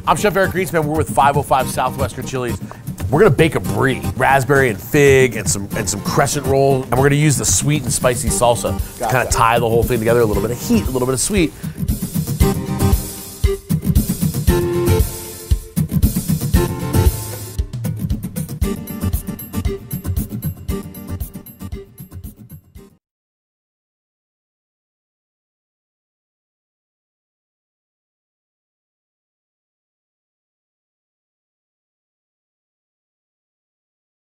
I'm Chef Eric Greenspan. We're with 505 Southwestern Chili's. We're gonna bake a brie, raspberry and fig, and some crescent roll, and we're gonna use the sweet and spicy salsa to kind of tie the whole thing together. A little bit of heat, a little bit of sweet.